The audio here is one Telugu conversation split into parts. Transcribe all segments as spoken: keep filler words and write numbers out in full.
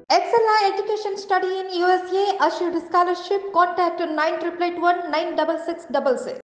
Excella Education Study in U S A assured scholarship. Contact nine eight eight one nine six six six six.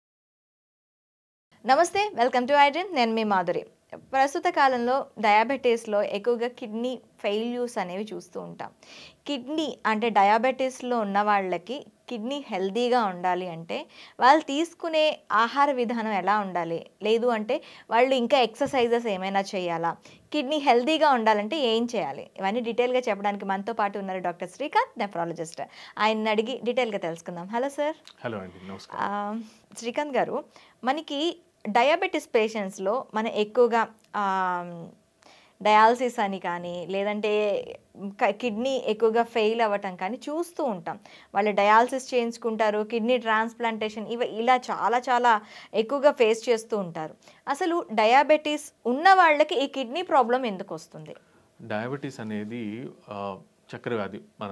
నమస్తే, వెల్కమ్ టు ఐడ్రీమ్. నేను మీ మాధురి. ప్రస్తుత కాలంలో డయాబెటీస్లో ఎక్కువగా కిడ్నీ ఫెయిల్యూర్స్ అనేవి చూస్తూ ఉంటాం. కిడ్నీ అంటే డయాబెటీస్లో ఉన్న వాళ్ళకి కిడ్నీ హెల్తీగా ఉండాలి అంటే వాళ్ళు తీసుకునే ఆహార విధానం ఎలా ఉండాలి, లేదు అంటే వాళ్ళు ఇంకా ఎక్సర్సైజెస్ ఏమైనా చేయాలా, కిడ్నీ హెల్తీగా ఉండాలంటే ఏం చేయాలి, ఇవన్నీ డీటెయిల్గా చెప్పడానికి మనతో పాటు ఉన్నారు డాక్టర్ శ్రీకాంత్, నెఫ్రాలజిస్ట్. ఆయన్ని అడిగి డీటెయిల్గా తెలుసుకుందాం. Hello sir. హలో అండి, నమస్కారం. శ్రీకాంత్ గారు, మనకి డయాబెటీస్ పేషెంట్స్లో మన ఎక్కువగా డయాలసిస్ అని కానీ, లేదంటే కిడ్నీ ఎక్కువగా ఫెయిల్ అవ్వటం కానీ చూస్తూ ఉంటాం. వాళ్ళు డయాలసిస్ చేయించుకుంటారు, కిడ్నీ ట్రాన్స్ప్లాంటేషన్, ఇవి ఇలా చాలా చాలా ఎక్కువగా ఫేస్ చేస్తూ ఉంటారు. అసలు డయాబెటీస్ ఉన్న వాళ్ళకి ఈ కిడ్నీ ప్రాబ్లం ఎందుకు వస్తుంది? డయాబెటీస్ అనేది చక్కెర వ్యాధి, మన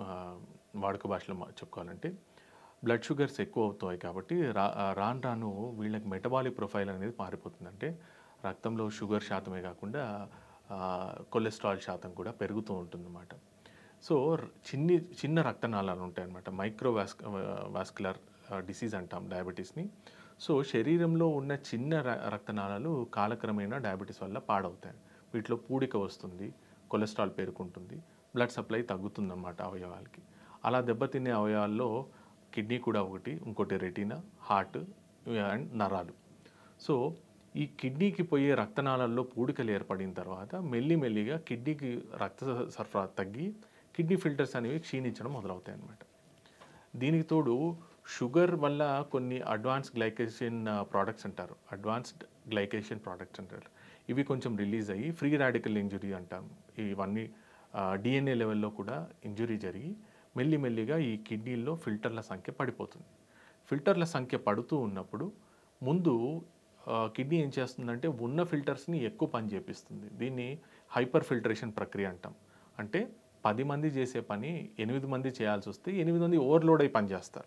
వాడుక భాషలో చెప్పుకోవాలంటే బ్లడ్ షుగర్స్ ఎక్కువ అవుతాయి కాబట్టి రా రాను రాను వీళ్ళకి మెటబాలిక్ ప్రొఫైల్ అనేది మారిపోతుంది. అంటే రక్తంలో షుగర్ శాతమే కాకుండా కొలెస్ట్రాల్ శాతం కూడా పెరుగుతూ ఉంటుందన్నమాట. సో చిన్ని చిన్న రక్తనాళాలు ఉంటాయన్నమాట, మైక్రో వాస్ వాస్కులర్ డిసీజ్ అంటాం డయాబెటీస్ని. సో శరీరంలో ఉన్న చిన్న రక్తనాళాలు కాలక్రమేణా డయాబెటీస్ వల్ల పాడవుతాయి. వీటిలో పూడిక వస్తుంది, కొలెస్ట్రాల్ పేరుకుంటుంది, బ్లడ్ సప్లై తగ్గుతుందన్నమాట అవయవాలకి. అలా దెబ్బతినే అవయవాల్లో కిడ్నీ కూడా ఒకటి, ఇంకోటి రెటీనా, హార్ట్ అండ్ నరాలు. సో ఈ కిడ్నీకి పోయే రక్తనాళాల్లో పూడికలు ఏర్పడిన తర్వాత మెల్లిమెల్లిగా కిడ్నీకి రక్త సరఫరా తగ్గి కిడ్నీ ఫిల్టర్స్ అనేవి క్షీణించడం మొదలవుతాయి అన్నమాట. దీనికి తోడు షుగర్ వల్ల కొన్ని అడ్వాన్స్ గ్లైకేషన్ ప్రోడక్ట్స్ అంటారు, అడ్వాన్స్డ్ గ్లైకేషన్ ప్రోడక్ట్స్ అంటారు. ఇవి కొంచెం రిలీజ్ అయ్యి ఫ్రీ రాడికల్ ఇంజురీ అంటాం. ఇవన్నీ డిఎన్ఏ లెవెల్లో కూడా ఇంజురీ జరిగి మెల్లిమెల్లిగా ఈ కిడ్నీల్లో ఫిల్టర్ల సంఖ్య పడిపోతుంది. ఫిల్టర్ల సంఖ్య పడుతూ ఉన్నప్పుడు ముందు కిడ్నీ ఏం చేస్తుందంటే ఉన్న ఫిల్టర్స్ని ఎక్కువ పని చేపిస్తుంది. దీన్ని హైపర్ ఫిల్టరేషన్ ప్రక్రియ అంటాం. అంటే పది మంది చేసే పని ఎనిమిది మంది చేయాల్సి వస్తే ఎనిమిది మంది ఓవర్లోడ్ అయి పనిచేస్తారు.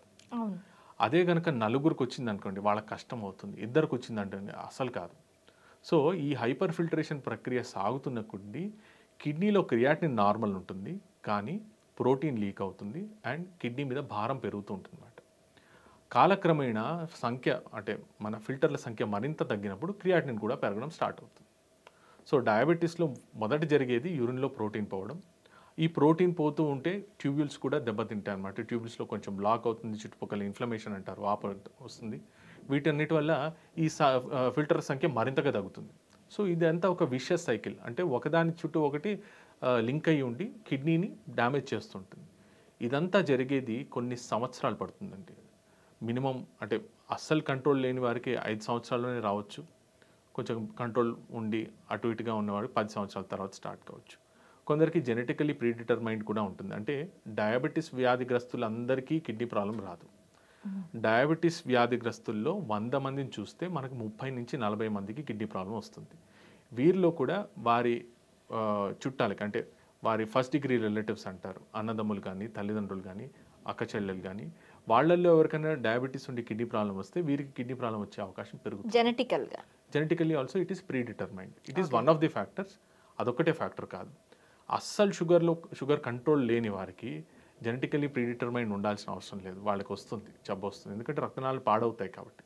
అదే కనుక నలుగురికి వచ్చింది అనుకోండి, వాళ్ళకి కష్టం అవుతుంది. ఇద్దరికి వచ్చిందంటే అసలు కాదు. సో ఈ హైపర్ ఫిల్టరేషన్ ప్రక్రియ సాగుతున్న కొద్దీ కిడ్నీలో క్రియాటిన్ నార్మల్ ఉంటుంది, కానీ ప్రోటీన్ లీక్ అవుతుంది అండ్ కిడ్నీ మీద భారం పెరుగుతూ ఉంటుంది అన్నమాట. కాలక్రమేణా సంఖ్య అంటే మన ఫిల్టర్ల సంఖ్య మరింత తగ్గినప్పుడు క్రియాటిన్ కూడా పెరగడం స్టార్ట్ అవుతుంది. సో డయాబెటీస్లో మొదట జరిగేది యూరిన్లో ప్రోటీన్ పోవడం. ఈ ప్రోటీన్ పోతూ ఉంటే ట్యూబ్యూల్స్ కూడా దెబ్బతింటాయి అన్నమాట. ట్యూబ్యూల్స్లో కొంచెం బ్లాక్ అవుతుంది, చుట్టుపక్కల ఇన్ఫ్లమేషన్ అంటారు, వాపు వస్తుంది. వీటన్నిటి వల్ల ఈ ఫిల్టర్ సంఖ్య మరింతగా తగ్గుతుంది. సో ఇదంతా ఒక విషియస్ సైకిల్, అంటే ఒకదాని చుట్టూ ఒకటి లింక్ అయ్యి ఉండి కిడ్నీని డ్యామేజ్ చేస్తుంటుంది. ఇదంతా జరిగేది కొన్ని సంవత్సరాలు పడుతుందండి. మినిమం అంటే అస్సలు కంట్రోల్ లేని వారికి ఐదు సంవత్సరాల్లోనే రావచ్చు. కొంచెం కంట్రోల్ ఉండి అటు ఇటుగా ఉన్నవాడు పది సంవత్సరాల తర్వాత స్టార్ట్ కావచ్చు. కొందరికి జెనెటికలీ ప్రీడిటర్మైన్డ్ కూడా ఉంటుంది. అంటే డయాబెటీస్ వ్యాధిగ్రస్తులందరికీ కిడ్నీ ప్రాబ్లం రాదు. డయాబెటీస్ వ్యాధిగ్రస్తుల్లో వంద మందిని చూస్తే మనకు ముప్పై నుంచి నలభై మందికి కిడ్నీ ప్రాబ్లం వస్తుంది. వీరిలో కూడా వారి చుట్టాలకి, అంటే వారి ఫస్ట్ డిగ్రీ రిలేటివ్స్ అంటారు, అన్నదమ్ములు కానీ తల్లిదండ్రులు కానీ అక్క చెల్లెలు కానీ, వాళ్ళల్లో ఎవరికైనా డయాబెటీస్ ఉండి కిడ్నీ ప్రాబ్లం వస్తే వీరికి కిడ్నీ ప్రాబ్లం వచ్చే అవకాశం పెరుగుతుంది. జెనెటికల్గా genetically also it is predetermined. It is one of the factors, అదొక్కటే ఫ్యాక్టర్ కాదు. అస్సలు షుగర్లో షుగర్ కంట్రోల్ లేని వారికి జెనెటికల్లీ ప్రీడిటర్మైన్డ్ ఉండాల్సిన అవసరం లేదు, వాళ్ళకి వస్తుంది, జబ్బు వస్తుంది, ఎందుకంటే రక్తనాళాలు పాడవుతాయి కాబట్టి.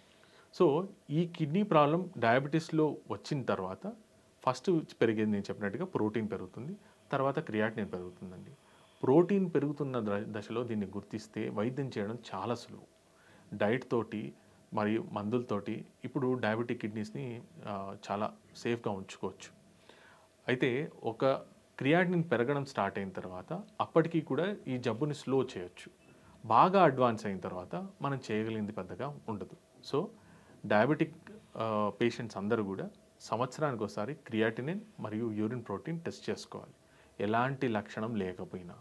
సో ఈ కిడ్నీ ప్రాబ్లం డయాబెటీస్లో వచ్చిన తర్వాత ఫస్ట్ పెరిగేది నేను చెప్పినట్టుగా ప్రోటీన్ పెరుగుతుంది, తర్వాత క్రియాటినిన్ పెరుగుతుందండి. ప్రోటీన్ పెరుగుతున్న దశలో దీన్ని గుర్తిస్తే వైద్యం చేయడం చాలా సులువు. డైట్ తోటి మరియు మందులతోటి ఇప్పుడు డయాబెటిక్ కిడ్నీస్ని చాలా సేఫ్గా ఉంచుకోవచ్చు. అయితే ఒక క్రియాటినిన్ పెరగడం స్టార్ట్ అయిన తర్వాత అప్పటికీ కూడా ఈ జబ్బుని స్లో చేయొచ్చు. బాగా అడ్వాన్స్ అయిన తర్వాత మనం చేయగలిగింది పెద్దగా ఉండదు. సో డయాబెటిక్ పేషెంట్స్ అందరూ కూడా సంవత్సరానికి ఒకసారి క్రియాటినిన్ మరియు యూరిన్ ప్రోటీన్ టెస్ట్ చేసుకోవాలి, ఎలాంటి లక్షణం లేకపోయినా.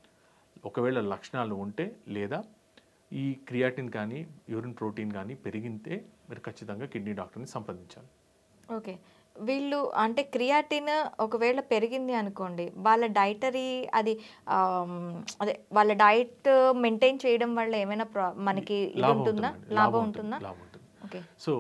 ఒకవేళ లక్షణాలు ఉంటే లేదా ఈ క్రియాటిన్ కానీ యూరిన్ ప్రోటీన్ కానీ పెరిగితే మీరు ఖచ్చితంగా కిడ్నీ డాక్టర్ని సంప్రదించాలి. ఓకే, వీళ్ళు అంటే క్రియాటిన్ ఒకవేళ పెరిగింది అనుకోండి, వాళ్ళ డైటరీ అది అదే వాళ్ళ డైట్ మెయింటైన్ చేయడం వల్ల ఏమైనా మనకి ఉంటుందా, లాభం ఉంటుందా? ఓకే, సో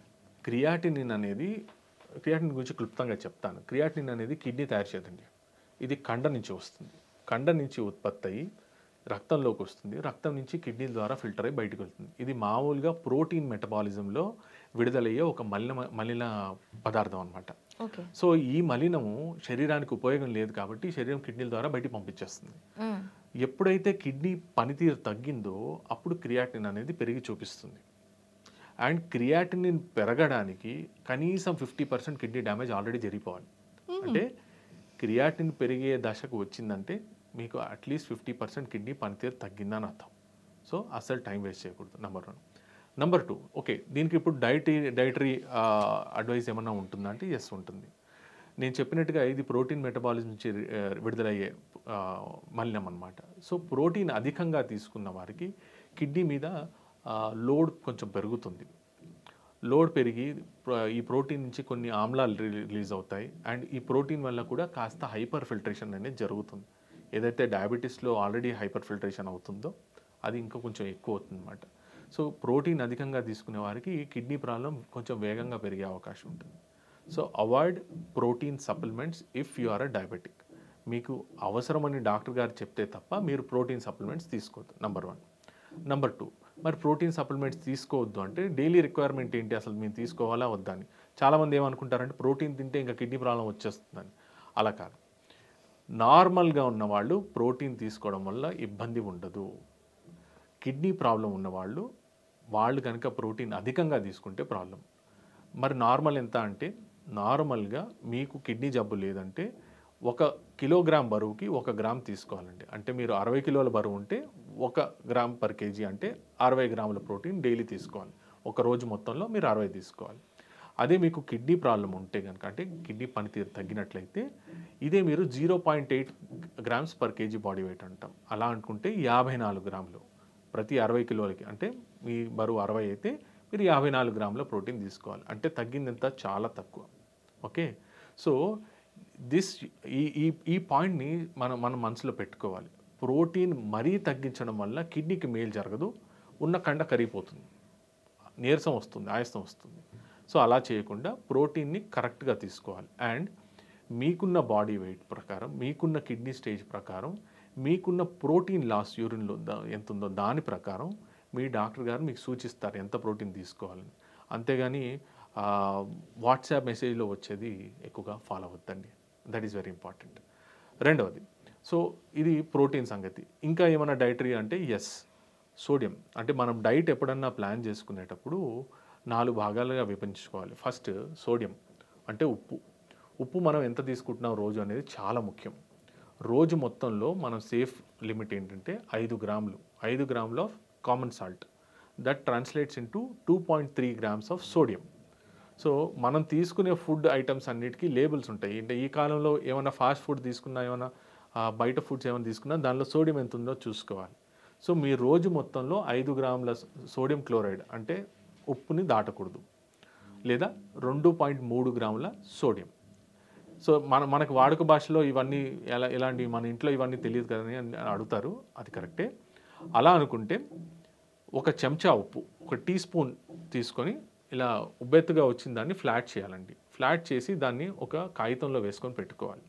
క్రియాటినిన్ అనేది, క్రియాటినిన్ గురించి క్లుప్తంగా చెప్తాను. క్రియాటినిన్ అనేది కిడ్నీ తయారు చేయదండి, ఇది కండ నుంచి వస్తుంది. కండ నుంచి ఉత్పత్తి అయ్యి రక్తంలోకి వస్తుంది. రక్తం నుంచి కిడ్నీల ద్వారా ఫిల్టర్ అయ్యి బయటకు వెళ్తుంది. ఇది మామూలుగా ప్రోటీన్ మెటబాలిజంలో విడుదలయ్యే ఒక మలిన మలిన పదార్థం అనమాట. ఓకే. సో ఈ మలినము శరీరానికి ఉపయోగం లేదు కాబట్టి శరీరం కిడ్నీల ద్వారా బయటికి పంపించేస్తుంది. ఎప్పుడైతే కిడ్నీ పనితీరు తగ్గిందో అప్పుడు క్రియాటిన్ అనేది పెరిగి చూపిస్తుంది. అండ్ క్రియాటినిన్ పెరగడానికి కనీసం fifty percent kidney damage already జరిగిపోవాలి. అంటే క్రియాటిన్ పెరిగే దశకు వచ్చిందంటే మీకు అట్లీస్ట్ ఫిఫ్టీ పర్సెంట్ కిడ్నీ పనితీరు తగ్గిందని అర్థం. సో అస్సలు టైం వేస్ట్ చేయకూడదు, number one. Number two, okay దీనికి ఇప్పుడు డైటరీ డైటరీ అడ్వైస్ ఏమన్నా ఉంటుందా అంటే ఎస్ ఉంటుంది. నేను చెప్పినట్టుగా ఇది ప్రోటీన్ మెటబాలిజం నుంచి విడుదలయ్యే మలినం అనమాట. సో ప్రోటీన్ అధికంగా తీసుకున్న వారికి కిడ్నీ మీద లోడ్ కొంచెం పెరుగుతుంది. లోడ్ పెరిగి ఈ ప్రోటీన్ నుంచి కొన్ని ఆమ్లాలు రిలీజ్ అవుతాయి. అండ్ ఈ ప్రోటీన్ వల్ల కూడా కాస్త హైపర్ ఫిల్టరేషన్ అనేది జరుగుతుంది. ఏదైతే డయాబెటీస్లో ఆల్రెడీ హైపర్ ఫిల్టరేషన్ అవుతుందో అది ఇంకా కొంచెం ఎక్కువ అవుతుంది అనమాట. సో ప్రోటీన్ అధికంగా తీసుకునే వారికి కిడ్నీ ప్రాబ్లం కొంచెం వేగంగా పెరిగే అవకాశం ఉంటుంది. So avoid protein supplements if you are a diabetic. మీకు అవసరమని డాక్టర్ గారు చెప్తే తప్ప మీరు ప్రోటీన్ సప్లిమెంట్స్ తీసుకోవద్దు, నెంబర్ వన్. నెంబర్ టూ, మరి ప్రోటీన్ సప్లిమెంట్స్ తీసుకోవద్దు అంటే డైలీ రిక్వైర్మెంట్ ఏంటి, అసలు మీరు తీసుకోవాలా వద్దా అని. చాలామంది ఏమనుకుంటారంటే ప్రోటీన్ తింటే ఇంకా కిడ్నీ ప్రాబ్లం వచ్చేస్తుందని. అలా కాదు. నార్మల్గా ఉన్నవాళ్ళు ప్రోటీన్ తీసుకోవడం వల్ల ఇబ్బంది ఉండదు. కిడ్నీ ప్రాబ్లం ఉన్నవాళ్ళు వాళ్ళు కనుక ప్రోటీన్ అధికంగా తీసుకుంటే ప్రాబ్లం. మరి నార్మల్ ఎంత అంటే నార్మల్గా మీకు కిడ్నీ జబ్బు లేదంటే ఒక కిలోగ్రామ్ బరువుకి ఒక గ్రామ్ తీసుకోవాలండి. అంటే మీరు అరవై కిలోల బరువు ఉంటే ఒక గ్రామ్ పర్ కేజీ అంటే అరవై గ్రాముల ప్రోటీన్ డైలీ తీసుకోవాలి. ఒక రోజు మొత్తంలో మీరు అరవై తీసుకోవాలి. అదే మీకు కిడ్నీ ప్రాబ్లం ఉంటే కనుక అంటే కిడ్నీ పనితీరు తగ్గినట్లయితే ఇదే మీరు zero point eight grams per KG body weight అంటాం. అలా అనుకుంటే యాభై నాలుగు గ్రాములు ప్రతి అరవై కిలోలకి, అంటే మీ బరువు అరవై అయితే మీరు యాభై నాలుగు గ్రాముల ప్రోటీన్ తీసుకోవాలి. అంటే తగ్గిందంత చాలా తక్కువ. ఓకే. సో దిస్ ఈ ఈ ఈ పాయింట్ని మనం మనం మనసులో పెట్టుకోవాలి. ప్రోటీన్ మరీ తగ్గించడం వల్ల కిడ్నీకి మేలు జరగదు, ఉన్న కండ కరిగిపోతుంది, నీరసం వస్తుంది, ఆయాసం వస్తుంది. సో అలా చేయకుండా ప్రోటీన్ని కరెక్ట్గా తీసుకోవాలి. అండ్ మీకున్న బాడీ వెయిట్ ప్రకారం, మీకున్న కిడ్నీ స్టేజ్ ప్రకారం, మీకున్న ప్రోటీన్ లాస్ యూరిన్లో ఎంత ఉందో దాని ప్రకారం మీ డాక్టర్ గారు మీకు సూచిస్తారు ఎంత ప్రోటీన్ తీసుకోవాలని. అంతేగాని వాట్సాప్ మెసేజ్లో వచ్చేది ఎక్కువగా ఫాలో అవ్వద్దండి. That is very important. రెండవది, సో ఇది ప్రోటీన్ సంగతి. ఇంకా ఏమైనా డైటరీ అంటే ఎస్, సోడియం. అంటే మనం డైట్ ఎప్పుడన్నా ప్లాన్ చేసుకునేటప్పుడు నాలుగు భాగాలుగా విభజించుకోవాలి. ఫస్ట్ సోడియం అంటే ఉప్పు. ఉప్పు మనం ఎంత తీసుకుంటున్నాం రోజు అనేది చాలా ముఖ్యం. రోజు మొత్తంలో మనం సేఫ్ లిమిట్ ఏంటంటే ఐదు గ్రాములు ఐదు గ్రాములు of common salt. That translates into two point three grams of sodium. So మనం తీసుకునే ఫుడ్ ఐటమ్స్ అన్నిటికీ లేబుల్స్ ఉంటాయి. అంటే ఈ కాలంలో ఏమైనా ఫాస్ట్ ఫుడ్ తీసుకున్నా, ఏమైనా బయట ఫుడ్స్ ఏమైనా తీసుకున్నా దానిలో సోడియం ఎంత ఉందో చూసుకోవాలి. సో మీ రోజు మొత్తంలో ఐదు గ్రాముల సోడియం క్లోరైడ్ అంటే ఉప్పుని దాటకూడదు, లేదా రెండు పాయింట్ మూడు గ్రాముల సోడియం. సో మన మనకు వాడుక భాషలో ఇవన్నీ ఎలా ఎలాంటి మన ఇంట్లో ఇవన్నీ తెలియదు కదని అడుగుతారు, అది కరెక్టే. అలా అనుకుంటే ఒక చెంచా ఉప్పు, ఒక టీ స్పూన్ తీసుకొని ఇలా ఉబ్బెత్తుగా వచ్చిన దాన్ని ఫ్లాట్ చేయాలండి. ఫ్లాట్ చేసి దాన్ని ఒక కాగితంలో వేసుకొని పెట్టుకోవాలి.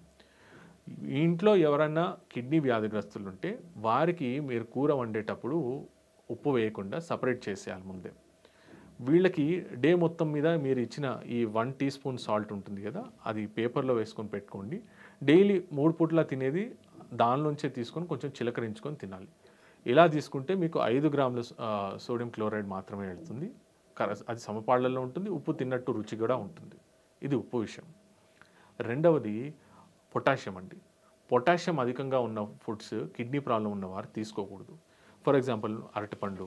ఇంట్లో ఎవరైనా కిడ్నీ వ్యాధిగ్రస్తులు ఉంటే వారికి మీరు కూర వండేటప్పుడు ఉప్పు వేయకుండా సపరేట్ చేసేయాలి ముందే. వీళ్ళకి డే మొత్తం మీద మీరు ఇచ్చిన ఈ వన్ టీ స్పూన్ సాల్ట్ ఉంటుంది కదా, అది పేపర్లో వేసుకొని పెట్టుకోండి. డైలీ మూడు పూట్ల తినేది దానిలోంచే తీసుకొని కొంచెం చిలకరించుకొని తినాలి. ఇలా తీసుకుంటే మీకు ఐదు గ్రాముల సోడియం క్లోరైడ్ మాత్రమే వెళ్తుంది. అది సమపాళ్లలో ఉంటుంది, ఉప్పు తిన్నట్టు రుచి కూడా ఉంటుంది. ఇది ఉప్పు విషయం. రెండవది పొటాషియం అండి. పొటాషియం అధికంగా ఉన్న ఫుడ్స్ కిడ్నీ ప్రాబ్లం ఉన్నవారు తీసుకోకూడదు. ఫర్ ఎగ్జాంపుల్ అరటిపండు,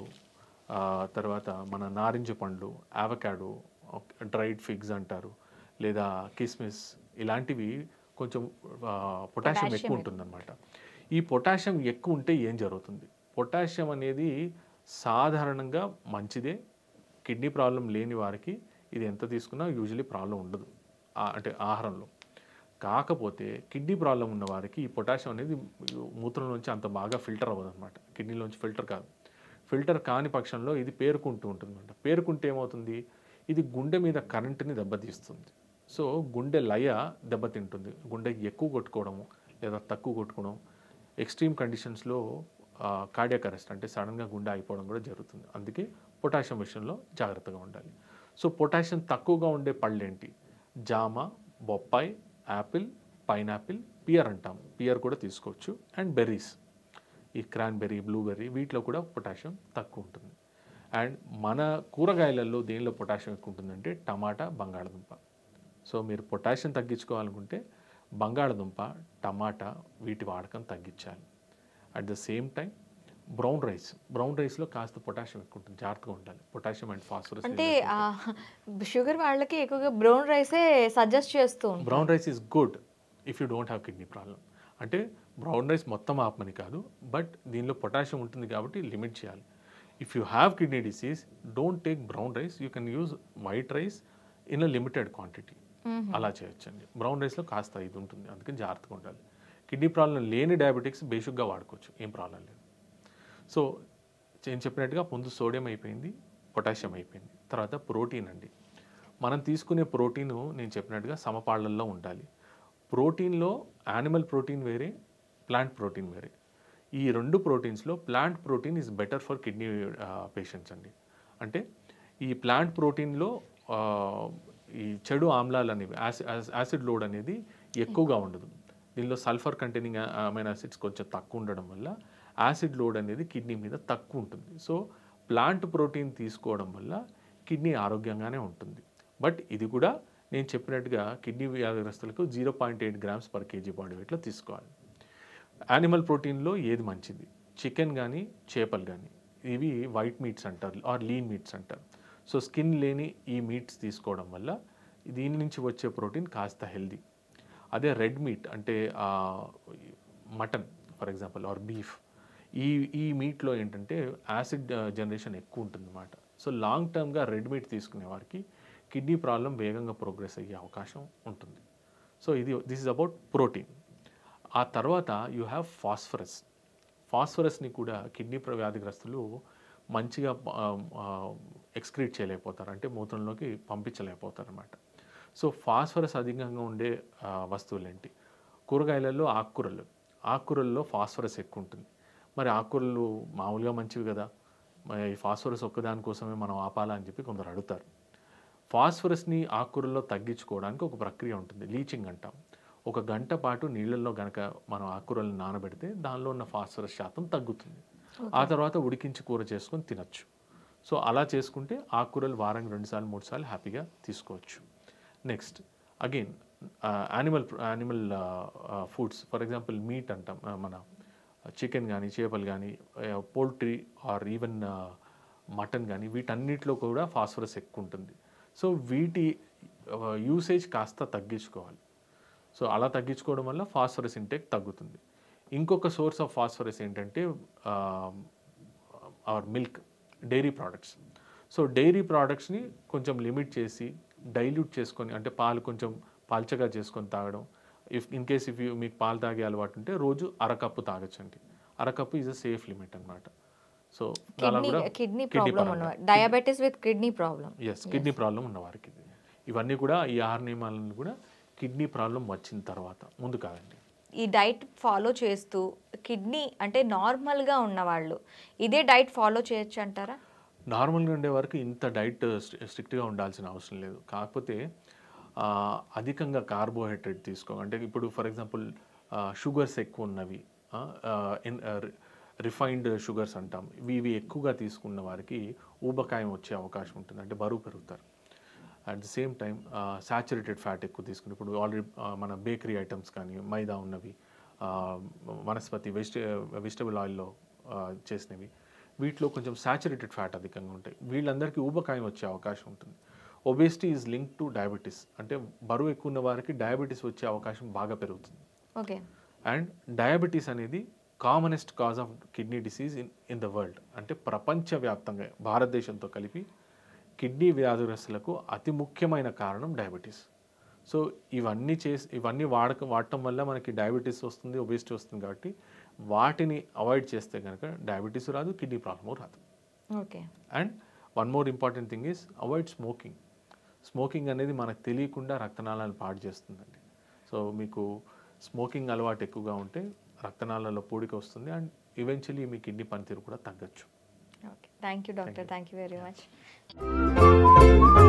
తర్వాత మన నారింజ పండ్లు, ఆవకాడో, డ్రైడ్ ఫిగ్స్ అంటారు, లేదా కిస్మిస్, ఇలాంటివి కొంచెం పొటాషియం ఎక్కువ ఉంటుందన్నమాట. ఈ పొటాషియం ఎక్కువ ఉంటే ఏం జరుగుతుంది? పొటాషియం అనేది సాధారణంగా మంచిదే. కిడ్నీ ప్రాబ్లం లేని వారికి ఇది ఎంత తీసుకున్నా యూజువలీ ప్రాబ్లం ఉండదు, అంటే ఆహారంలో. కాకపోతే కిడ్నీ ప్రాబ్లం ఉన్న వారికి ఈ పొటాషియం అనేది మూత్రంలోంచి అంత బాగా ఫిల్టర్ అవ్వదు అనమాట. కిడ్నీలోంచి ఫిల్టర్ కాదు. ఫిల్టర్ కాని పక్షంలో ఇది పేరుకుంటూ ఉంటుంది అనమాట. పేరుకుంటే ఏమవుతుంది? ఇది గుండె మీద కరెంటుని దెబ్బతీస్తుంది. సో గుండె లయ దెబ్బతింటుంది. గుండె ఎక్కువ కొట్టుకోవడము, లేదా తక్కువ కొట్టుకోవడం, ఎక్స్ట్రీమ్ కండిషన్స్లో కార్డియాక్ అరెస్ట్ అంటే సడన్గా గుండె అయిపోవడం కూడా జరుగుతుంది. అందుకే పొటాషియం విషయంలో జాగ్రత్తగా ఉండాలి. సో పొటాషియం తక్కువగా ఉండే పళ్ళు ఏంటి? జామ, బొప్పాయి, యాపిల్, పైనాపిల్, పియర్ అంటాం, పియర్ కూడా తీసుకోవచ్చు. అండ్ బెర్రీస్, ఈ క్రాన్బెర్రీ, బ్లూబెర్రీ, వీటిలో కూడా పొటాషియం తక్కువ ఉంటుంది. అండ్ మన కూరగాయలలో దేనిలో పొటాషియం ఎక్కువ ఉంటుందంటే టమాటా, బంగాళదుంప. సో మీరు పొటాషియం తగ్గించుకోవాలనుకుంటే బంగాళదుంప, టమాటా వీటి వాడకం తగ్గించాలి. At the same time brown rice, brown రైస్లో కాస్త పొటాషియం ఎక్కువ ఉంటుంది, జాగ్రత్తగా ఉండాలి. పొటాషియం అండ్ ఫాస్ఫరస్ అంటే షుగర్ వాళ్ళకి ఎక్కువగా బ్రౌన్ రైసే సజెస్ట్ చేస్తూ ఉంటారు. Brown rice is good if you don't have kidney problem. అంటే బ్రౌన్ రైస్ మొత్తం ఆపమని కాదు, బట్ దీనిలో పొటాషియం ఉంటుంది కాబట్టి లిమిట్ చేయాలి. If you have kidney disease, don't take brown rice, you can use white rice in a limited quantity. అలా చేయొచ్చండి. బ్రౌన్ రైస్లో కాస్త ఇది ఉంటుంది, అందుకని జాగ్రత్తగా ఉండాలి. కిడ్నీ ప్రాబ్లం లేని డయాబెటిక్స్ బేసిక్గా వాడుకోవచ్చు, ఏం ప్రాబ్లం లేదు. సో నేను చెప్పినట్టుగా ముందు సోడియం అయిపోయింది, పొటాషియం అయిపోయింది, తర్వాత ప్రోటీన్ అండి. మనం తీసుకునే ప్రోటీను నేను చెప్పినట్టుగా సమపాళ్లల్లో ఉండాలి. ప్రోటీన్లో యానిమల్ ప్రోటీన్ వేరే, ప్లాంట్ ప్రోటీన్ వేరే. ఈ రెండు ప్రోటీన్స్లో plant protein is better for kidney patients అండి. అంటే ఈ ప్లాంట్ ప్రోటీన్లో ఈ చెడు ఆమ్లాలు అనేవి, యాసిడ్ లోడ్ అనేది ఎక్కువగా ఉండదు. దీనిలో సల్ఫర్ కంటైనింగ్ అమైనో యాసిడ్స్ కొంచెం తక్కువ ఉండడం వల్ల యాసిడ్ లోడ్ అనేది కిడ్నీ మీద తక్కువ ఉంటుంది. సో ప్లాంట్ ప్రోటీన్ తీసుకోవడం వల్ల కిడ్నీ ఆరోగ్యంగానే ఉంటుంది. బట్ ఇది కూడా నేను చెప్పినట్టుగా కిడ్నీ వ్యాధిగ్రస్తులకు zero point eight grams per KG body వెయిట్లో తీసుకోవాలి. యానిమల్ ప్రోటీన్లో ఏది మంచిది? చికెన్ కానీ, చేపలు కానీ, ఇవి వైట్ మీట్స్ అంటారు ఆర్ లీన్ మీట్స్ అంటారు. సో స్కిన్ లేని ఈ మీట్స్ తీసుకోవడం వల్ల దీని నుంచి వచ్చే ప్రోటీన్ కాస్త హెల్దీ. అదే రెడ్ మీట్ అంటే mutton for example or beef, ఈ ఈ మీట్లో ఏంటంటే యాసిడ్ జనరేషన్ ఎక్కువ ఉంటుంది అన్నమాట. సో లాంగ్ టర్మ్గా రెడ్ మీట్ తీసుకునే వారికి కిడ్నీ ప్రాబ్లం వేగంగా ప్రోగ్రెస్ అయ్యే అవకాశం ఉంటుంది. సో ఇది దిస్ ఇస్ అబౌట్ ప్రోటీన్. ఆ తర్వాత యూ హ్యావ్ ఫాస్ఫరస్. ఫాస్ఫరస్ని కూడా కిడ్నీ వ్యాధిగ్రస్తులు మంచిగా ఎక్స్క్రీట్ చేయలేకపోతారు, అంటే మూత్రంలోకి పంపించలేకపోతారు అన్నమాట. సో ఫాస్ఫరస్ అధికంగా ఉండే వస్తువులు ఏంటి? కూరగాయలలో ఆకుకూరలు, ఆకుకూరల్లో ఫాస్ఫరస్ ఎక్కువ ఉంటుంది. మరి ఆకుకూరలు మామూలుగా మంచివి కదా, మరి ఈ ఫాస్ఫరస్ ఒక్కదానికోసమే మనం ఆపాలా అని చెప్పి కొందరు అడుగుతారు. ఫాస్ఫరస్ని ఆకుకూరల్లో తగ్గించుకోవడానికి ఒక ప్రక్రియ ఉంటుంది, లీచింగ్ అంటాం. ఒక గంట పాటు నీళ్ళల్లో కనుక మనం ఆకుకూరలను నానబెడితే దానిలో ఉన్న ఫాస్ఫరస్ శాతం తగ్గుతుంది. ఆ తర్వాత ఉడికించి కూర చేసుకొని తినచ్చు. సో అలా చేసుకుంటే ఆకుకూరలు వారానికి రెండుసార్లు మూడు సార్లు హ్యాపీగా తీసుకోవచ్చు. Next again animal animal foods, for example meat అంటాం, మన చికెన్ కానీ, చేపలు కానీ, పోల్ట్రీ ఆర్ ఈవెన్ మటన్ కానీ, వీటన్నిటిలో కూడా ఫాస్ఫరస్ ఎక్కువ ఉంటుంది. సో వీటి యూసేజ్ కాస్త తగ్గించుకోవాలి. సో అలా తగ్గించుకోవడం వల్ల ఫాస్ఫరస్ ఇంటేక్ తగ్గుతుంది. ఇంకొక సోర్స్ ఆఫ్ ఫాస్ఫరస్ ఏంటంటే our milk, dairy products. So dairy ప్రోడక్ట్స్ని కొంచెం లిమిట్ చేసి డైల్యూట్ చేసుకొని, అంటే పాలు కొంచెం పల్చగా చేసుకొని తాగడం. If in case if you మీకు పాలు తాగే అలవాటు ఉంటే రోజు అరకప్పు తాగొచ్చండి. అరకప్పు ఈజ్ అ సేఫ్ లిమిట్ అనమాట. సో కిడ్నీ ప్రాబ్లం ఉన్నవారు, diabetes with kidney problem, yes kidney problem ఉన్నవారికి ఇవన్నీ కూడా ఈ ఆహార నియమాలను కూడా కిడ్నీ ప్రాబ్లం వచ్చిన తర్వాత, ముందు కాదండి. ఈ డైట్ ఫాలో చేస్తూ కిడ్నీ అంటే నార్మల్గా ఉన్నవాళ్ళు ఇదే డైట్ ఫాలో చేయొచ్చు అంటారా? నార్మల్గా ఉండే వరకు ఇంత డైట్ స్ట్రిక్ట్గా ఉండాల్సిన అవసరం లేదు. కాకపోతే అధికంగా కార్బోహైడ్రేట్ తీసుకో, అంటే ఇప్పుడు ఫర్ ఎగ్జాంపుల్ షుగర్స్ ఎక్కువ ఉన్నవి, రిఫైన్డ్ షుగర్స్ అంటాం, ఇవి ఎక్కువగా తీసుకున్న వారికి ఊబకాయం వచ్చే అవకాశం ఉంటుంది, అంటే బరువు పెరుగుతారు. At the same time saturated fat ఎక్కువ తీసుకుని, ఇప్పుడు ఆల్రెడీ మన బేకరీ ఐటమ్స్ కానీ, మైదా ఉన్నవి, వనస్పతి వెజిటే వెజిటబుల్ ఆయిల్లో చేసినవి, వీటిలో కొంచెం సాచురేటెడ్ ఫ్యాట్ అధికంగా ఉంటాయి. వీళ్ళందరికీ ఊబకాయం వచ్చే అవకాశం ఉంటుంది. Obesity is link to diabetes, అంటే బరువు ఎక్కువ ఉన్న వారికి డయాబెటీస్ వచ్చే అవకాశం బాగా పెరుగుతుంది. ఓకే. అండ్ డయాబెటీస్ అనేది commonest cause of kidney disease in in the world, అంటే ప్రపంచవ్యాప్తంగా భారతదేశంతో కలిపి కిడ్నీ వ్యాధిగ్రస్తులకు అతి ముఖ్యమైన కారణం డయాబెటీస్. సో ఇవన్నీ చేసి ఇవన్నీ వాడక వాడటం వల్ల మనకి డయాబెటీస్ వస్తుంది, ఒబేసిటీ వస్తుంది. కాబట్టి వాటిని అవాయిడ్ చేస్తే కనుక డయాబెటీస్ రాదు, కిడ్నీ ప్రాబ్లము రాదు. Okay. And one more important thing is avoid smoking. Smoking అనేది మనకు తెలియకుండా రక్తనాళాలను పాడు చేస్తుందండి. సో మీకు స్మోకింగ్ అలవాటు ఎక్కువగా ఉంటే రక్తనాళాల్లో పూడిక వస్తుంది అండ్ ఈవెన్చువలీ మీ కిడ్నీ పనితీరు కూడా తగ్గచ్చు. Okay, thank you doctor, thank you very much.